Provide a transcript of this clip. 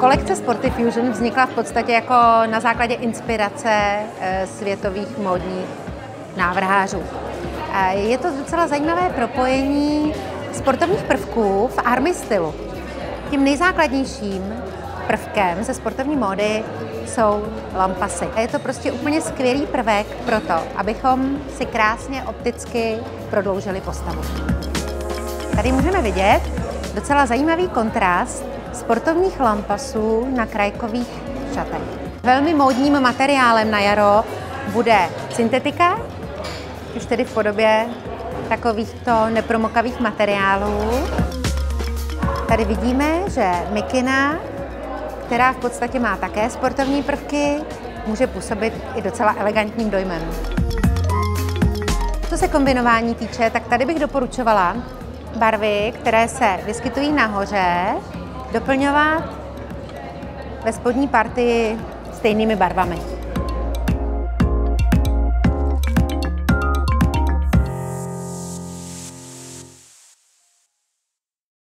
Kolekce Sportifusion vznikla v podstatě jako na základě inspirace světových módních návrhářů. Je to docela zajímavé propojení sportovních prvků v army stylu. Tím nejzákladnějším prvkem ze sportovní módy jsou lampasy. Je to prostě úplně skvělý prvek pro to, abychom si krásně opticky prodloužili postavu. Tady můžeme vidět docela zajímavý kontrast sportovních lampasů na krajkových šatech. Velmi módním materiálem na jaro bude syntetika, už tedy v podobě takovýchto nepromokavých materiálů. Tady vidíme, že mikina, která v podstatě má také sportovní prvky, může působit i docela elegantním dojmem. Co se kombinování týče, tak tady bych doporučovala barvy, které se vyskytují nahoře, doplňovat ve spodní partii stejnými barvami.